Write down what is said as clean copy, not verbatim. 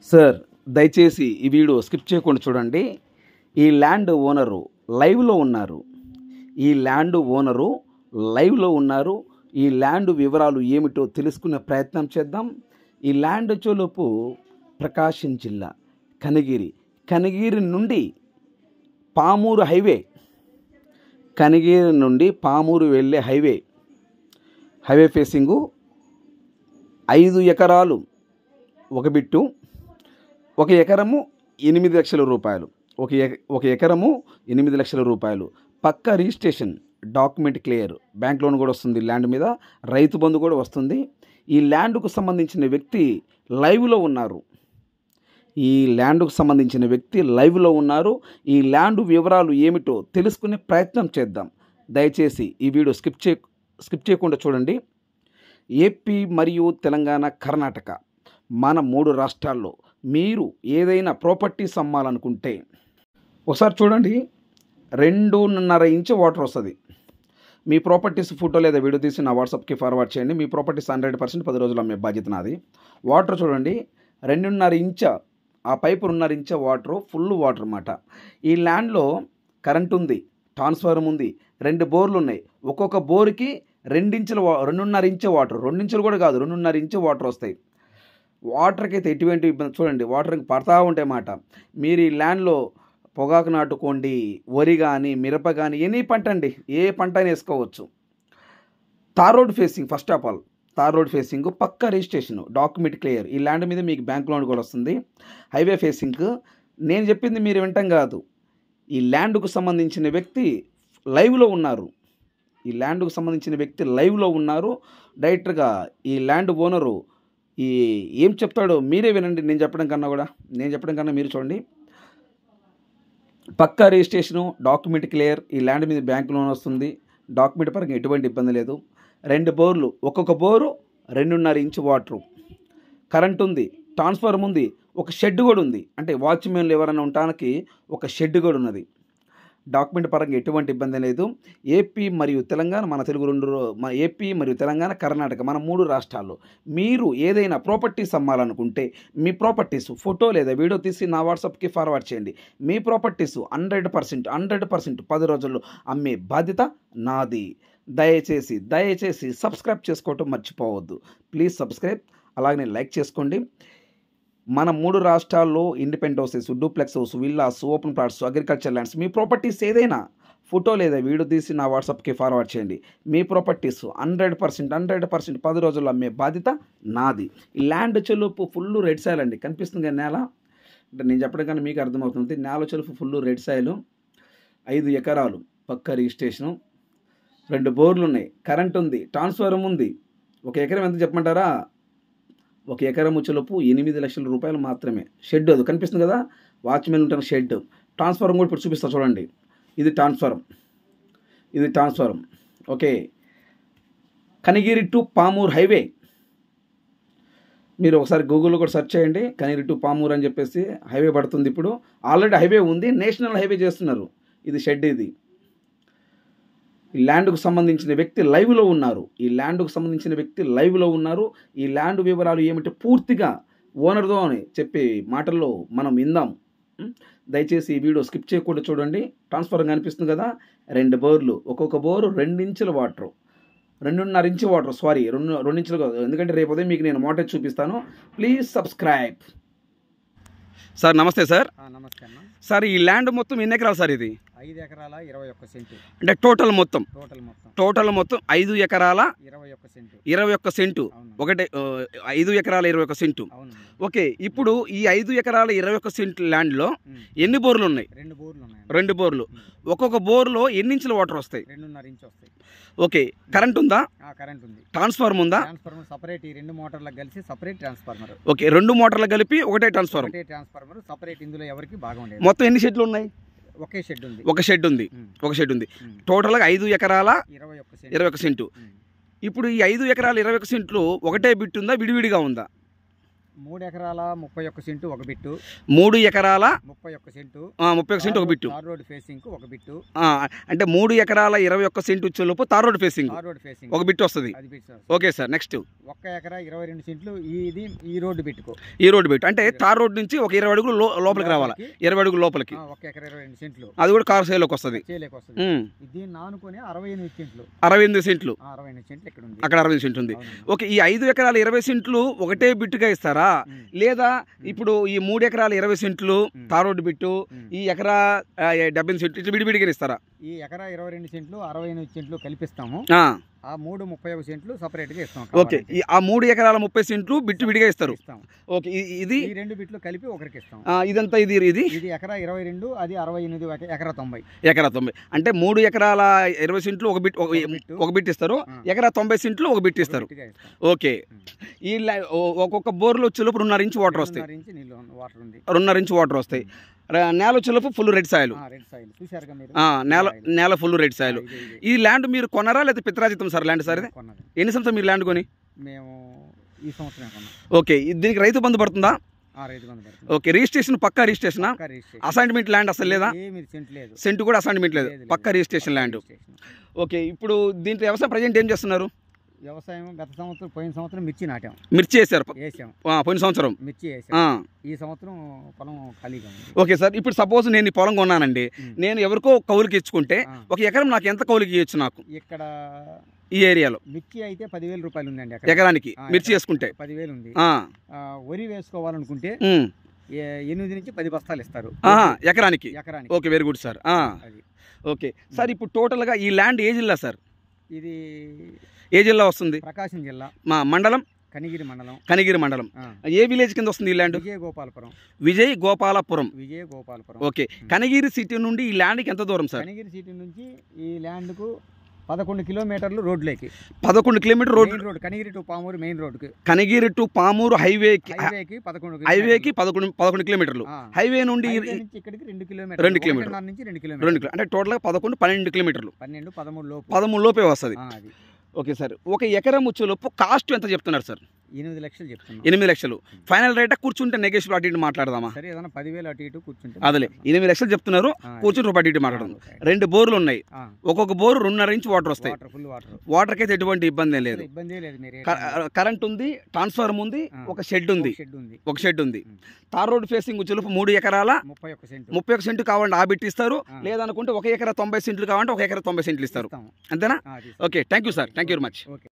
Sir దయచేసి ఈ video skip చేయకుండా చూడండి. ఈ ల్యాండ్ ఓనరు లైవ్లో ఉన్నారు. ఈ ల్యాండ్ వివరాలు ఏమిటో తెలుసుకునే ప్రయత్నం చేద్దాం. ఈ ల్యాండ్ వచ్చేలోపు ప్రకాశం జిల్లా కనిగిరి నుండి పామూరు హైవే, కనిగిరి నుండి పామూరు వెళ్ళే హైవే ఫేసింగు 5 ఎకరాలు ఒక బిట్టు, 1 ఎకరము 8 లక్షల రూపాయలు, ఒక ఎకరము 8 లక్షల రూపాయలు. పక్క registration, document clear, bank loan కూడా వస్తుంది. ల్యాండ్ మీద రైతు బంధు కూడా వస్తుంది. ఈ ల్యాండ్కు సంబంధించిన వ్యక్తి లైవ్లో ఉన్నారు. ఈ ల్యాండ్ వివరాలు ఏమిటో తెలుసుకునే ప్రయత్నం చేద్దాం. దయచేసి ఈ వీడియో స్కిప్ చేయకుండా చూడండి. ఏపీ మరియు తెలంగాణ, కర్ణాటక మన 3 రాష్ట్రాల్లో మీరు ఏదైనా ప్రాపర్టీస్ అమ్మాలనుకుంటే ఒకసారి చూడండి. 2.5 ఇంచు వాటర్ వస్తుంది. మీ ప్రాపర్టీస్ ఫోటో లేదా వీడియో తీసి నా వాట్సాప్కి ఫార్వర్డ్ చేయండి. మీ ప్రాపర్టీస్ 100% 10 రోజులు అమ్మే బాధ్యత నాది. వాటర్ చూడండి, 2.5 ఇంచ, ఆ pipe 2.5 inch water, full water అన్నమాట. ఈ ల్యాండ్లో కరెంట్ ఉంది, ట్రాన్స్ఫార్మర్ ఉంది, 2 బోర్లు ఉన్నాయి. ఒక్కొక్క బోర్కి 2.5 ఇంచ వాటర్, 2 ఇంచులు కూడా కాదు, 2.5 ఇంచు వాటర్ వస్తాయి. వాటర్కి అయితే ఎటువంటి ఇబ్బంది చూడండి, వాటర్కి పడతా ఉంటే మాట. మీరు ఈ ల్యాండ్లో పొగాకు నాటుకోండి, వరి కానీ, మిరప కానీ, ఎనీ పంట అండి, ఏ పంట అయినా వేసుకోవచ్చు. Tar road facing, first of all tar road facing, పక్క రిజిస్ట్రేషన్, డాక్యుమెంట్ క్లియర్. ఈ ల్యాండ్ మీద మీకు బ్యాంక్ లోన్ కూడా వస్తుంది. Highway facing. నేను చెప్పింది మీరు వింటాం కాదు. ఈ ల్యాండ్కు సంబంధించిన వ్యక్తి లైవ్లో ఉన్నారు. డైరెక్ట్గా ఈ ల్యాండ్ ఓనరు ఏం చెప్తాడో మీరే వినండి. నేను చెప్పడం కన్నా మీరు చూడండి. పక్కా రిజిస్ట్రేషను, డాక్యుమెంట్ క్లియర్. ఈ ల్యాండ్ మీద బ్యాంక్ లోన్ వస్తుంది. డాక్యుమెంట్ పరంగా ఎటువంటి ఇబ్బంది లేదు. 2 బోర్లు, ఒక్కొక్క బోరు 2.5 ఇంచు వాటరు, కరెంట్ ఉంది, ట్రాన్స్ఫార్మర్ ఉంది, ఒక షెడ్ కూడా ఉంది. అంటే వాచ్మెన్లు ఎవరైనా ఉండటానికి ఒక షెడ్ కూడా ఉన్నది. డాక్యుమెంట్ పరంగా ఎటువంటి ఇబ్బంది లేదు. ఏపీ మరియు తెలంగాణ కర్ణాటక మన 3 రాష్ట్రాల్లో మీరు ఏదైనా ప్రాపర్టీస్ అమ్మాలనుకుంటే మీ ప్రాపర్టీస్ ఫోటో లేదా వీడియో తీసి నా వాట్సాప్కి ఫార్వర్డ్ చేయండి. మీ ప్రాపర్టీస్ 100% 10 రోజుల్లో అమ్మే బాధ్యత నాది. దయచేసి సబ్స్క్రైబ్ చేసుకోవటం మర్చిపోవద్దు. ప్లీజ్ సబ్స్క్రైబ్, అలాగనే లైక్ చేసుకోండి. మన 3 రాష్ట్రాల్లో independent houses, duplex house, villas, open plots, agriculture lands, మీ ప్రాపర్టీస్ ఏదైనా ఫోటో లేదా వీడియో తీసి నా వాట్సాప్కి ఫార్వర్డ్ చేయండి. మీ ప్రాపర్టీస్ 100% 10 రోజుల్లో అమ్మే బాధ్యత నాది. ఈ ల్యాండ్ చెలుపు ఫుల్ రెడ్ సాయిల్ అండి. కనిపిస్తుంది కదా నేల, అంటే నేను చెప్పడం కన్నా మీకు అర్థమవుతుంది. నేల చెలుపు ఫుల్ రెడ్ సాయిల్, 5 ఎకరాలు, పక్క రిజిస్ట్రేషను, 2 బోర్లు ఉన్నాయి, కరెంట్ ఉంది, ట్రాన్స్ఫార్మర్ ఉంది. 1 ఎకరం ఎంత చెప్పమంటారా? 1 ఎకరం చెలుపు 8 లక్షల రూపాయలు మాత్రమే. షెడ్ అది కనిపిస్తుంది కదా, వాచ్మెన్ ఉంటాను షెడ్. ట్రాన్స్ఫార్మర్ కూడా ఇప్పుడు చూపిస్తా చూడండి. ఇది transformer. Okay, Kanigiri to Pamuru highway. మీరు ఒకసారి గూగుల్లో కూడా సెర్చ్ చేయండి, కనిగిరి టు పామూరు అని చెప్పేసి హైవే పడుతుంది. ఇప్పుడు ఆల్రెడీ హైవే ఉంది, నేషనల్ హైవే చేస్తున్నారు. ఇది షెడ్. ఇది ఈ ల్యాండ్కు సంబంధించిన వ్యక్తి లైవ్లో ఉన్నారు. ఈ ల్యాండ్ వివరాలు ఏమిటో పూర్తిగా ఓనర్తో చెప్పే మాటల్లో మనం విందాం. దయచేసి ఈ వీడియో స్కిప్ చేయకుండా చూడండి. ట్రాన్స్ఫార్మర్ కనిపిస్తుంది కదా, 2 బోర్లు, ఒక్కొక్క బోరు 2 ఇంచుల వాటరు, 2.5 ఇంచు వాటర్, సారీ 2 ఇంచులు కాదు, ఎందుకంటే రేపు ఉదయం మీకు నేను మోటార్ చూపిస్తాను. Please subscribe. సార్ నమస్తే సార్. నమస్తే అన్న. సార్ ఈ ల్యాండ్ మొత్తం ఎన్ని ఎకరాలు సార్? ఇది 5 ఎకరాల 21 సెంటు. అంటే టోటల్ మొత్తం 5 ఎకరాల 21 సెంటు. ఒకటే 5 ఎకరాల 21 సెంటు. ఓకే, ఇప్పుడు ఈ 5 ఎకరాల 21 సెంటు ల్యాండ్లో ఎన్ని బోర్లు ఉన్నాయి? 2 బోర్లు. ఒక్కొక్క బోర్లో ఎన్ని ఇంచుల వాటర్ వస్తాయి? 2.5 ఇంచు వస్తాయి. ఓకే, కరెంట్ ఉందా? కరెంట్ ఉంది. ట్రాన్స్ఫార్మర్ ఉందా? Transformer separate. ఈ 2 మోటార్లకు కలిసి సపరేట్ ట్రాన్స్ఫార్మర్. ఓకే, 2 మోటార్లు కలిపి ఒకటే ట్రాన్స్ఫార్మర్ సపరేట్. ఇందులో ఎవరికి భాగం ఉండదు. మొత్తం ఎన్ని షెడ్లు ఉన్నాయి? ఒకే షెడ్ ఉంది. ఒక షెడ్ ఉంది. టోటల్గా 5 ఎకరాల 21 సెంటు. ఇప్పుడు ఈ 5 ఎకరాల 21 సెంట్లు ఒకటే బిట్ ఉందా, విడివిడిగా ఉందా? 3 ఎకరాల 31 సెంటు ఒక బిట్టు, 3 ఎకరాల 31 సెంటు 31 సెంటు ఒక బిట్టు. తార్ రోడ్ ఫేసింగ్ ఒక బిట్టు, అంటే 3 ఎకరాల 21 సెంటు వచ్చేలోపు tar road facing tar road facing ఒక బిట్టు వస్తుంది. అది bit sir. Okay sir, next 1 ఎకరా 22 సెంట్లు ఇది ఈ రోడ్డు బిట్టుకో, ఈ రోడ్డు బిట్టు అంటే తార్ రోడ్ నుంచి ఒక 20 అడుగులు లోపలికి రావాలా, 20 అడుగులు లోపలికి. 1 ఎకరా 22 సెంట్లు అది కూడా కార్ సేలోకి వస్తుంది. చేయలేక వస్తుంది. దీన్ని ఆనుకొని 68 సెంట్లు 68 సెంట్లు 68 సెంట్లు ఇక్కడ ఉంది, అక్కడ 68 సెంట్లు ఉంది. అవునండి. ఓకే, ఈ 5 ఎకరాల 20 సెంట్లు ఒకటే బిట్టుగా ఇస్తారా, లేదా ఇప్పుడు ఈ 3 ఎకరాల 20 సెంట్లు తార్ రోడ్డు బిట్టు, ఈ ఎకరా 70 సెంట్లు ఇట్లా విడివిడిగా ఇస్తారా? ఈ ఎకరా 22 సెంట్లు 68 సెంట్లు కల్పిస్తాము. ఆ 31 సెంట్లు సపరేట్ గా ఇస్తాం. ఓకే, ఆ 3 ఎకరాల 30 సెంట్లు బిట్టు విడిగా ఇస్తారు. ఓకే, ఇది ఈ 2 బిట్లు కలిపి ఒకరికి ఇస్తాం. ఇదంతా ఇది ఇది ఇది ఎకరా 22, అది 68, ఎకరా 90. ఎకరా 90 అంటే 3 ఎకరాల 20 సెంట్లు ఒక బిట్ ఇస్తారు, ఎకరా 90 సెంట్లు ఒక బిట్ ఇస్తారు. ఓకే, ఈ ఒక్కొక్క బోర్లు వచ్చేలోపు 2.5 ఇంచ్ వాటర్ వస్తాయి, 2.5 ఇంచ్ వాటర్ వస్తాయి. నేల వచ్చేలోపు ఫుల్ రెడ్ సాయిల్, నేల ఫుల్ రెడ్ సాయిల్. ఈ ల్యాండ్ మీరు కొన్నారా లేదా పిత్రాజితం సార్ ల్యాండ్ సార్? ఇది ఎన్ని సంవత్సరం మీరు ల్యాండ్ కొని? మేము ఈ సంవత్సరం కొన్నాం. ఓకే, దీనికి రైతు బంధు పడుతుందా? రైతు బంధు పడుతుంది. ఓకే, రిజిస్ట్రేషన్ పక్కా రిజిస్ట్రేషన్, అసైన్మెంట్ ల్యాండ్ అసలు లేదా? సెంట్ కూడా అసైన్మెంట్ లేదు, పక్కా రిజిస్ట్రేషన్ ల్యాండ్. ఓకే, ఇప్పుడు దీంట్లో వ్యవసాయం ప్రజెంట్ ఏం చేస్తున్నారు? వ్యవసాయం గత సంవత్సరం పోయిన సంవత్సరం మిర్చి నాటాం, మిర్చి వేసారు పోయిన సంవత్సరం మిర్చి వేసాం. ఈ సంవత్సరం పొలం ఖాళీగా ఉంది. ఓకే సార్, ఇప్పుడు సపోజ్ నేను ఈ పొలం కొన్నానండి, నేను ఎవరికో కౌలుకి ఇచ్చుకుంటే 1 ఎకరం నాకు ఎంత కౌలుకి ఇవ్వచ్చు? నాకు ఇక్కడ ఈ ఏరియాలో మిర్చి అయితే 10,000 రూపాయలు ఉందండి ఎకరానికి. మిర్చి వేసుకుంటే 10,000 ఉంది. వరి వేసుకోవాలనుకుంటే 8 నుంచి 10 బస్తాలు ఇస్తారు ఎకరానికి. Okay, very good sir. Okay sir, ఇప్పుడు టోటల్గా ఈ ల్యాండ్ ఏ జిల్లా సార్? ఇది ఏ జిల్లా వస్తుంది? ప్రకాశం జిల్లా. మా మండలం కనిగిరి మండలం. కనిగిరి మండలం. ఏ విలేజ్ కింద వస్తుంది ఈ land? Vijay Gopalapuram. Okay, Kanigiri city నుండి ఈ ల్యాండ్కి ఎంత దూరం సార్? కనిగిరి సిటీ నుంచి ఈ ల్యాండ్కు 11 కిలోమీటర్లు రోడ్లోకి. 11 kilometre road. Kanigiri to Pamuru main రోడ్కి. కనిగిరి టు పామూరు హైవేకి 11 కిలోమీటర్లు. హైవే నుండి ఇక్కడికి 2 కిలోమీటర్లు అంటే టోటల్గా 11-12 కిలోమీటర్లు. 13 లోపే వస్తుంది. ఓకే సార్, 1 ఎకరం వచ్చేలోపు కాస్ట్ ఎంత చెప్తున్నారు సార్? 8 లక్షలు చెప్తున్నారు. 8 లక్షలు ఫైనల్ రేట్. కూర్చుంటే నెగోషియబుల్ అటు ఇటు మాట్లాడదామా? సరే, ఏదైనా 10,000 అటు ఇటు కూర్చుంటే అదే 8 లక్షలు చెప్తున్నారు. కూర్చుని రూపాయి అటు ఇటు మాట్లాడదాం. 2 బోర్లు ఉన్నాయి, ఒక్కొక్క బోరు 2.5 ఇంచ్ వాటర్ వస్తాయి. వాటర్కి అయితే ఎటువంటి ఇబ్బంది ఏం లేదు. కరెంట్ ఉంది, ట్రాన్స్ఫార్మర్ ఉంది, ఒక షెడ్ ఉంది. తార్ రోడ్ ఫేసింగ్ వచ్చేలోపు 3 ఎకరాల 31 సెంట్లు కావాలంటే ఆ బిట్ ఇస్తారు, లేదనుకుంటే 1 ఎకరా 90 సెంట్లు కావాలంటే 1 ఎకరా 90 సెంట్లు ఇస్తారు. అంతేనా? Okay, thank you sir, thank you very much.